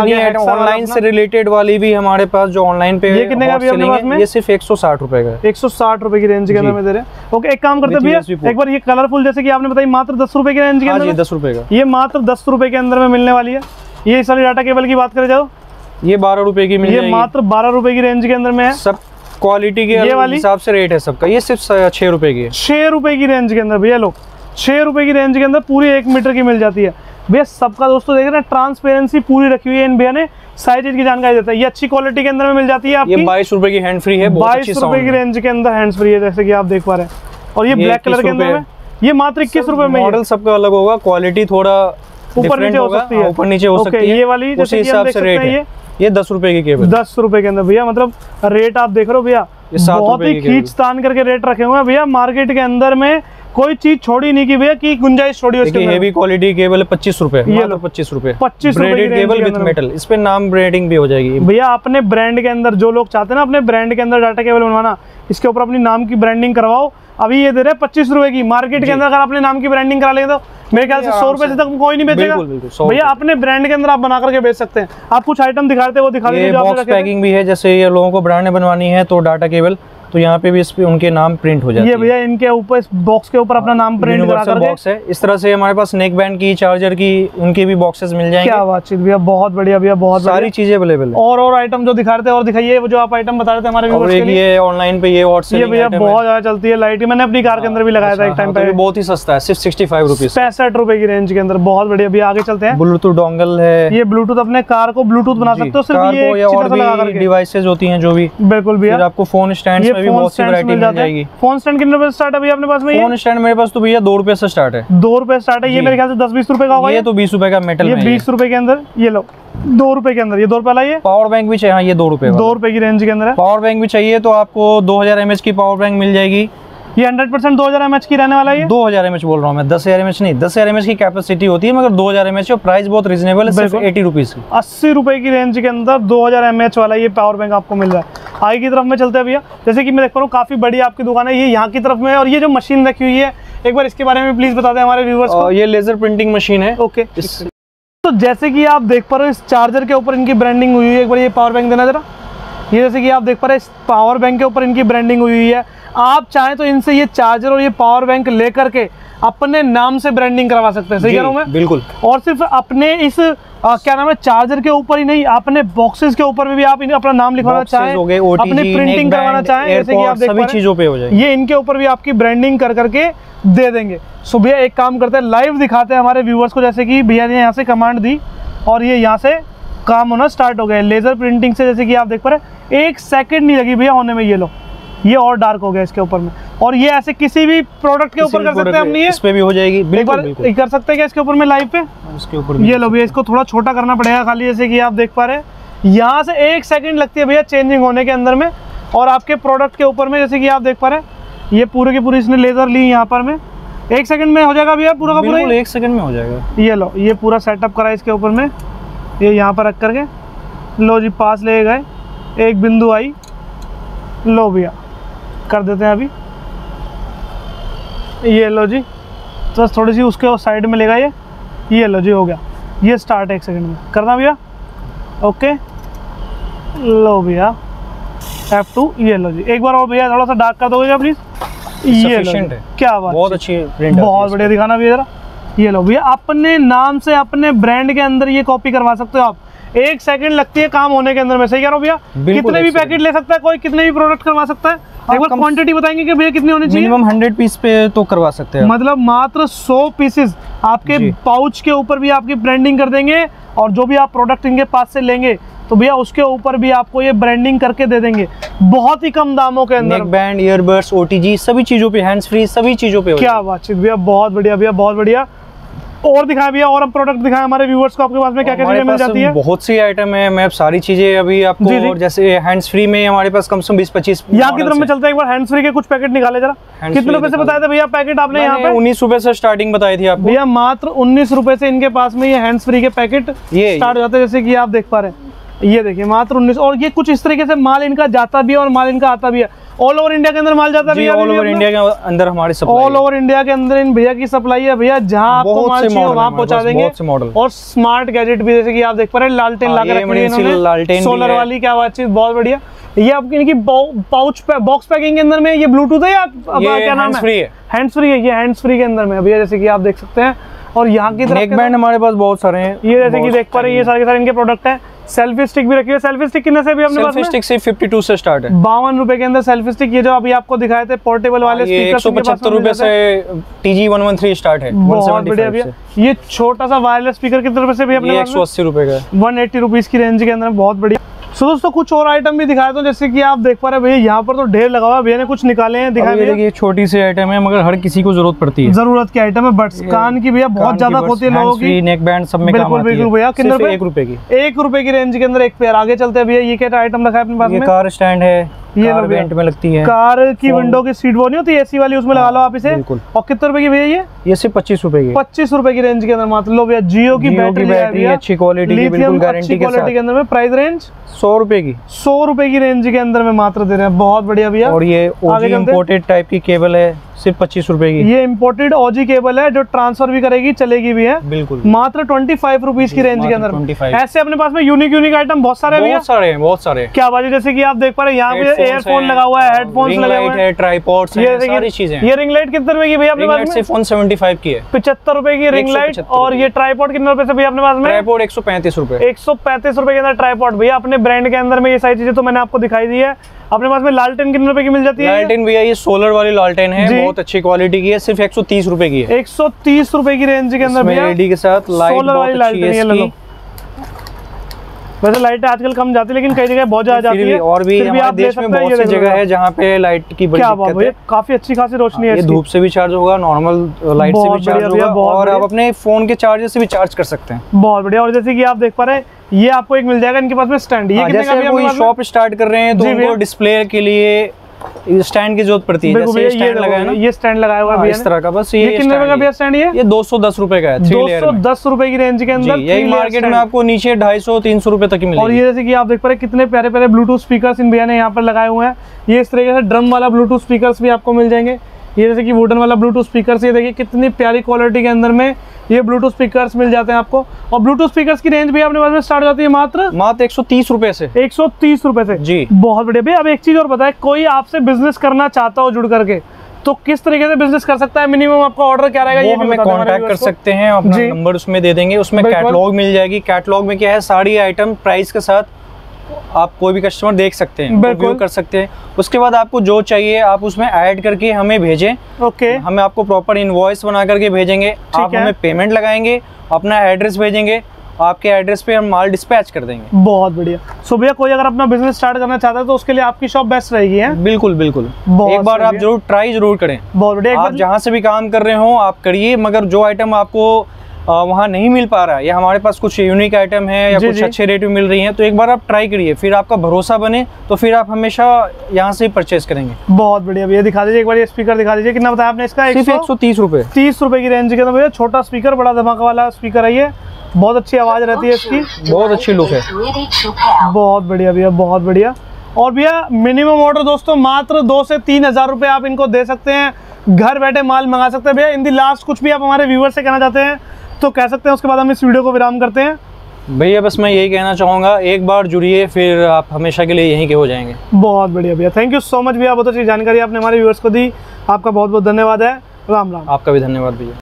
ऑनलाइन से रिलेटेड वाली भी हमारे पास, जो ऑनलाइन पे ये कितने का भी अपने पास में? ये सिर्फ 160 रुपए का है, 160 रुपए की रेंज के अंदर में दे रहे हैं। ओके, एक काम करते हैं भैया, एक बार ये कलरफुल जैसे कि आपने बताई, मात्र 10 रुपए की रेंज के अंदर, 10 रुपए का, ये मात्र 10 रुपए के अंदर में मिलने वाली है। ये सारी डाटा केबल की बात करें जाओ, ये 12 रुपए की मिल जाएगी, ये मात्र 12 रुपए की रेंज के अंदर में है। सब क्वालिटी के हिसाब से रेट है सबका। ये सिर्फ 6 रुपए की है, 6 रुपए की रेंज के अंदर भैया, लोग 6 रुपए की रेंज के अंदर पूरी 1 मीटर की मिल जाती है भैया। सबका दोस्तों देख रहे हैं, ट्रांसपेरेंसी पूरी रखी हुई है इन भैया ने, सारी चीज की जानकारी देता है। ये अच्छी क्वालिटी के अंदर में मिल जाती है आपकी। ये 22 रुपए की हैंड फ्री है, 22 रुपए की रेंज के अंदर हैंड फ्री है, जैसे कि आप देख पा रहे हैं। और ये ब्लैक कलर के अंदर में, ये मात्र 21 रुपए में। मॉडल सबका अलग होगा, क्वालिटी थोड़ा ऊपर नीचे हो सकती है, ऊपर नीचे हो सकती है। ये वाली उसी हिसाब से रेट है। ये 10 रुपए की केबल, 10 रुपए के अंदर भैया, मतलब रेट आप देख रहे हो भैया, बहुत ही खींच तान करके रेट रखे हुए हैं भैया। मार्केट के अंदर में कोई चीज छोड़ी नहीं की भैया, की गुंजाइश छोड़ी। हेवी क्वालिटी केबल है, 25 रुपए, ये 25 रुपए, 25 रुपए केबल विद मेटल। इस पे नाम ब्रांडिंग भी हो जाएगी भैया। अपने ब्रांड के अंदर जो लोग चाहते हैं ना, अपने ब्रांड के अंदर डाटा केबल बनवाना, इसके ऊपर अपनी नाम की ब्रांडिंग करवाओ। अभी ये दे रहे हैं 25 रुपए की, मार्केट के अंदर अगर अपने नाम की ब्रांडिंग करा लेंगे तो मेरे ख्याल से 100 रुपए से तक कोई नहीं बेचेगा भैया। अपने ब्रांड के अंदर आप बना करके बेच सकते हैं। आप कुछ आइटम दिखाते हैं, वो दिखा दीजिए। बॉक्स पैकिंग भी है, जैसे ये लोगों को ब्रांड बनवानी है तो डाटा केबल, तो यहाँ पे भी इस पे उनके नाम प्रिंट हो जाते हैं। ये भैया इनके ऊपर, इस बॉक्स के ऊपर अपना नाम प्रिंट करा करके बॉक्स है। इस तरह से हमारे पास नेक बैंड की, चार्जर की, उनके भी बॉक्सेस मिल जाएंगे। क्या बातचीत भैया, बहुत बढ़िया भैया, बहुत सारी चीजें अवेलेबल है। और आइटम जो दिखा रहे थे, और दिखाइए वो जो आप आइटम बता रहे थे हमारे व्यूअर्स के लिए। ये ऑनलाइन पे ये व्हाट्सएप, ये भैया बहुत ज्यादा चलती है लाइट, मैंने अपनी कार के अंदर भी लगाया था एक टाइम पे। बहुत ही सस्ता है, सिर्फ 65 रुपीज, 65 रुपए की रेंज के अंदर, बहुत बढ़िया भैया। आगे चलते हैं। ब्लूटूथ डोंगल है, ये ब्लूटूथ अपने कार को ब्लूटूथ बना सकते हो सिर्फ ये, और भी डिवाइसेस होती हैं जो भी। बिल्कुल भैया, आपको फोन स्टैंड में भी बहुत सी वैरायटी मिल जाएगी। फोन स्टैंड कितने रुपए स्टार्ट है भैया अपने पास में? फोन स्टैंड मेरे पास तो भैया 2 रुपए से स्टार्ट है, 2 रुपए स्टार्ट है। ये मेरे ख्याल से 10-20 रुपए का होगा। ये तो 20 रुपए का मेटल, ये 20 रुपए के अंदर। ये लो 2 रुपए के अंदर, ये 2 रुपए वाला। ये पावर बैंक भी चाहिए, ये 2 रुपए, 2 रुपए की रेंज के अंदर है। पावर बैंक भी चाहिए तो आपको 2000 mAh की पावर बैंक मिल जाएगी। ये 100% 2000 mAh की रहने वाला है। 2000 mAh बोल रहा हूँ मैं, 10,000 mAh नहीं। 10,000 mAh की कैपेसिटी होती है, मगर 2000 mAh और प्राइस बहुत रीजनेबल है, सिर्फ 80 रुपीज, 80 रुपए की रेंज के अंदर 2000 mAh वाला ये पावर बैंक आपको मिल रहा है। आगे की तरफ में चलते हैं भैया, जैसे कि मैं देख पा रहा हूँ काफी बड़ी आपकी दुकान है, ये यहाँ की तरफ में है। और ये जो मशीन रखी हुई है, एक बार इसके बारे में प्लीज बता दें हमारे व्यूअर्स को। ये लेजर प्रिंटिंग मशीन है। ओके, तो जैसे कि आप देख पा रहे हो, इस चार्जर के ऊपर इनकी ब्रांडिंग हुई है। एक बार ये पावर बैंक देना जरा। ये जैसे कि आप देख पा रहे हैं, इस पावर बैंक के ऊपर इनकी ब्रांडिंग हुई है। आप चाहें तो इनसे ये चार्जर और ये पावर बैंक लेकर के अपने नाम से ब्रांडिंग करवा सकते हैं। सही कह रहा हूं मैं? बिल्कुल। और सिर्फ अपने इस क्या नाम है, चार्जर के ऊपर ही नहीं, अपने बॉक्सेस के ऊपर भी आप अपना नाम लिखवाना चाहें, अपनी प्रिंटिंग करवाना चाहें, जैसे कि आप देख सभी चीजों पे हो जाएगी। ये इनके ऊपर भी आपकी ब्रांडिंग कर करके दे देंगे। सो भैया एक काम करते हैं, लाइव दिखाते हैं हमारे व्यूअर्स को। जैसे कि भैया ने यहाँ से कमांड दी और ये यहाँ से काम होना स्टार्ट हो गया लेजर प्रिंटिंग से। जैसे कि आप देख पा रहे हैं, 1 सेकंड नहीं लगी भैया होने में। ये लो, ये और डार्क हो गया इसके ऊपर में। और ये ऐसे किसी भी प्रोडक्ट के ऊपर कर सकते हैं हम, नहीं है इस पे भी हो जाएगी। बिल्कुल, बिल्कुल कर सकते हैं क्या इसके ऊपर में लाइव पे? इसके ऊपर ये लो भैया, इसको थोड़ा छोटा करना पड़ेगा खाली, जैसे कि आप देख पा रहे हैं। यहाँ से 1 सेकंड लगती है भैया चेंजिंग होने के अंदर में। और आपके प्रोडक्ट के ऊपर में, जैसे कि आप देख पा रहे हैं, ये पूरे की पूरी इसने लेजर ली यहाँ पर में। 1 सेकंड में हो जाएगा भैया पूरा का पूरा? 1 सेकंड में हो जाएगा। ये लो, ये पूरा सेटअप करा इसके ऊपर में, ये यहाँ पर रख करके लो जी, पास ले गए, एक बिंदु आई, लो भैया कर देते हैं अभी। ये लो जी, तो थोड़ी सी उसके साइड में ले गए, ये लो जी हो गया। ये स्टार्ट है 1 सेकंड में करना भैया। ओके लो भैया F2, ये लो जी। एक बार और भैया थोड़ा सा डार्क कर दोगे क्या प्लीज? ये लो है। क्या बात, बहुत अच्छी, बहुत बढ़िया। दिखाना भैया जरा। ये लो भैया, अपने नाम से अपने ब्रांड के अंदर ये कॉपी करवा सकते हो आप। 1 सेकंड लगती है काम होने के अंदर में, सही कह रहा हूँ भैया? कितने भी पैकेट ले सकता है कोई, कितने भी प्रोडक्ट करवा सकता है। एक बार क्वांटिटी बताएंगे कि भैया कितनी होनी चाहिए? मिनिमम 100 पीस पे तो करवा सकते हैं। मतलब मात्र 100 पीसेस आपके पाउच के ऊपर भी आपकी ब्रांडिंग कर देंगे, और जो भी आप प्रोडक्ट इनके पास से लेंगे तो भैया उसके ऊपर भी आपको ये ब्रांडिंग करके दे देंगे बहुत ही कम दामों के अंदर। नेक बैंड, ईयरबड्स, OTG सभी चीजों पे, हैंड्स फ्री सभी चीजों पे। क्या बातचीत भैया, बहुत बढ़िया भैया, बहुत बढ़िया। और दिखाएं भैया, और हम प्रोडक्ट दिखाएं हमारे व्यूअर्स को। आपके पास में क्या क्या चीजें मिल जाती है? बहुत सी आइटम है, मैं अब सारी चीजें अभी आपको, जैसे हैंड्स फ्री में हमारे पास कम से कम 20-25 यहाँ की तरफ में चलता है। एक बार हैंड्स फ्री के कुछ पैकेट निकाले जरा। कितने रुपए से बताए थे भैया पैकेट आपने यहाँ पे? 19 रुपए से स्टार्टिंग बताई थी आपको भैया। मात्र 19 रुपए से इनके पास में ये हैंड्स फ्री के पैकेट स्टार्ट हो जाते हैं, जैसे कि आप देख पा रहे हैं। ये देखिए मात्र 19। और ये कुछ इस तरीके से माल इनका जाता भी है और माल इनका आता भी है। ऑल ओवर इंडिया के अंदर माल जाता है। ऑल ओवर इंडिया के अंदर हमारी सप्लाई, ऑल ओवर इंडिया के अंदर इन भैया की सप्लाई है भैया। जहाँ आपको माल चाहिए वहाँ पहुँचा देंगे। और स्मार्ट गैजेट भी, जैसे कि आप देख पा रहे हैं, लालटेन लगा रखी है इन्होंने, सोलर वाली। क्या बातचीत, बहुत बढ़िया। ये आपकी इनकी पाउच पे बॉक्स पैकिंग के अंदर में ये ब्लूटूथ है या क्या नाम है? हैंड्स फ्री है। ये हैंड्स फ्री के अंदर में भैया, जैसे कि आप देख सकते हैं। और यहाँ की नेक बैंड हमारे पास बहुत सारे हैं। ये जैसे कि देख पा रहे हैं, ये सारे के सारे इनके प्रोडक्ट हैं। सेल्फी स्टिक भी रखी है। सेल्फी स्टिक कितने से भी अपने पास में? सेल्फी स्टिक से 52 से स्टार्ट है। 52 रुपए के अंदर सेल्फी स्टिक। ये जो अभी आपको दिखाए थे पोर्टेबल वाले स्पीकर, 175 रुपए से TG113 स्टार्ट है। बहुत बढ़िया भैया। ये छोटा सा वायरलेस स्पीकर कितने रुपए से भी अपने पास में? 180 रुपए का, 180 रुपीज की रेंज के अंदर। बहुत बढ़िया। सो दोस्तों कुछ और आइटम भी दिखाए तो, जैसे कि आप देख पा रहे हैं भैया, यहाँ पर तो ढेर लगा हुआ। भैया ने कुछ निकाले हैं, दिखाए भैया। ये छोटी सी आइटम है मगर हर किसी को जरूरत पड़ती है। जरूरत की आइटम है। बट्स कान की भैया बहुत ज्यादा होती है लोगों की। नेक बैंड सब में काम आती है। बिल्कुल भैया। कितने रुपए? 1 रुपए की। 1 रुपए की रेंज के अंदर एक पेयर। आगे चलते हैं भैया, ये क्या आइटम रखा है अपने पास में? कार स्टैंड है, ये कार वेंट में लगती है। कार की विंडो की सीट वो नहीं होती एसी वाली, उसमें लगा लो आप इसे। और कितने रुपए की भैया ये? सिर्फ 25 रुपए की। 25 रुपए की रेंज के अंदर मात्र। लो भैया, जियो की बैटरी अच्छी क्वालिटी की, बिल्कुल गारंटी के साथ के अंदर में। प्राइस रेंज 100 रुपए की। 100 रुपए की रेंज के अंदर में मात्र दे रहे हैं। बहुत बढ़िया भैया। और ये ओजी इंपोर्टेड टाइप की केबल है, सिर्फ 25 रुपए की। ये इंपोर्टेड ओजी केबल है जो ट्रांसफर भी करेगी, चलेगी भी है। बिल्कुल। मात्र 25 रुपीज की रेंज के अंदर। ऐसे अपने पास में यूनिक आइटम बहुत सारे हैं। बहुत सारे। क्या बात है, जैसे कि आप देख पा रहे हैं यहाँ पे एयरफोन लगा हुआ है, हेडफोन्स लगे हुए हैं, ट्राइपॉड्स हैं, सारी चीजें। ये रिंग लाइट कितने रुपए की भैया अपने पास में? 175 की है। 75 रुपए की रिंग लाइट। और ये ट्राइपॉड कितने रुपए से भैया अपने पास में? ट्राइपॉड 135 रुपए। 135 रुपए के अंदर ट्राइपॉड भैया। अपने ब्रांड के अंदर में ये सारी चीजें तो मैंने आपको दिखाई दी है। अपने पास में लालटेन कितने रुपए की मिल जाती है? लालटेन भैया ये सोलर वाली लालटेन है, बहुत अच्छी क्वालिटी की है, सिर्फ 130 रुपए की है। 130 रुपए की रेंज के अंदर भैया। LED के साथ लाइट बहुत अच्छी है इसकी। वैसे लाइट आजकल कम जाती है, लेकिन कई जगह बहुत ज्यादा जाती है। और भी हमारे देश में बहुत सी जगह है जहाँ पे लाइट की बड़ी दिक्कत है। काफी अच्छी खासी रोशनी है। ये धूप से भी चार्ज होगा, नॉर्मल लाइट से भी चार्ज होगा, और आप अपने फोन के चार्जर से भी चार्ज कर सकते हैं। बहुत बढ़िया। और जैसे कि आप देख पा रहे हैं, ये आपको एक मिल जाएगा इनके पास में स्टैंड। ये कितने का है? कोई शॉप स्टार्ट कर रहे हैं तो उनको डिस्प्ले के लिए स्टैंड की जरूरत पड़ती है। जैसे स्टैंड लगाया ना, ये स्टैंड लगाया हुआ है इस तरह का। बस ये कितने रुपए का भैया स्टैंड? ये 210 रुपए का है। 210 रुपए की रेंज के अंदर। यही मार्केट में आपको नीचे 250-300 रुपए तक ही मिलेगी। और ये जैसे कि आप देख पा रहे हैं, कितने प्यारे प्यारे ब्लूटूथ स्पीकर्स इन भैया ने यहाँ पर लगाए हुए हैं। ये इस तरीके से ड्रम वाला ब्लूटूथ स्पीकर्स भी आपको मिल जाएंगे। ये जैसे कि वुडन वाला ब्लूटूथ स्पीकर्स, ये देखिए कितनी प्यारी क्वालिटी के अंदर में ये ब्लूटूथ स्पीकर्स मिल जाते हैं आपको। और ब्लूटूथ स्पीकर्स की रेंज भी अपने पास में स्टार्ट हो जाती है मात्र 130 रुपए से। 130 रुपए से जी। बहुत बढ़िया भैया। अब एक चीज और बताए, कोई आपसे बिजनेस करना चाहता हो जुड़ करके, तो किस तरीके से बिजनेस कर सकता है? मिनिमम आपका ऑर्डर क्या रहेगा? ये हमें कांटेक्ट कर सकते हैं, अपना नंबर उसमें दे देंगे। उसमें कैटलॉग मिल जाएगी। कैटलॉग में क्या है, सारी आइटम प्राइस के साथ आप कोई भी कस्टमर देख सकते हैं, रिव्यू कर सकते हैं। उसके बाद आपको जो चाहिए आप उसमें ऐड करके हमें भेजें। ओके। हमें आपको प्रॉपर इनवॉइस बना करके भेजेंगे। आप हमें पेमेंट लगाएंगे, अपना एड्रेस भेजेंगे, आपके एड्रेस पे हम माल डिस्पैच कर देंगे। बहुत बढ़िया। सो भैया कोई अगर अपना बिजनेस स्टार्ट करना चाहता है तो उसके लिए आपकी शॉप बेस्ट रहेगी है? बिल्कुल बिल्कुल। एक बार आप जरूर ट्राई जरूर करें। बहुत बढ़िया। आप जहाँ से भी काम कर रहे हो आप करिए, मगर जो आइटम आपको वहाँ नहीं मिल पा रहा है, या हमारे पास कुछ यूनिक आइटम है या कुछ अच्छे रेट में मिल रही हैं, तो एक बार आप ट्राई करिए, फिर आपका भरोसा बने तो फिर आप हमेशा यहाँ से परचेज करेंगे। बहुत बढ़िया भैया। दिखा दीजिए एक बार ये स्पीकर दिखा दीजिए। कितना बताया आपने इसका? सिर्फ 130 रुपए। 30 रुपए की रेंज के अंदर भैया। छोटा स्पीकर, बड़ा धमाका वाला स्पीकर है ये। बहुत अच्छी आवाज रहती है इसकी, बहुत अच्छी लुक है। बहुत बढ़िया भैया, बहुत बढ़िया। और भैया मिनिमम ऑर्डर दोस्तों मात्र 2 से 3 हजार रुपए आप इनको दे सकते हैं। घर बैठे माल मंगा सकते हैं। भैया इन दी लास्ट कुछ भी आप हमारे व्यूअर से कहना चाहते हैं तो कह सकते हैं उसके बाद हम इस वीडियो को विराम करते हैं। भैया बस मैं यही कहना चाहूँगा, एक बार जुड़िए फिर आप हमेशा के लिए यहीं के हो जाएंगे। बहुत बढ़िया भैया, थैंक यू सो मच भैया, बहुत अच्छी जानकारी आपने हमारे व्यूअर्स को दी। आपका बहुत बहुत धन्यवाद है। राम राम। आपका भी धन्यवाद भैया।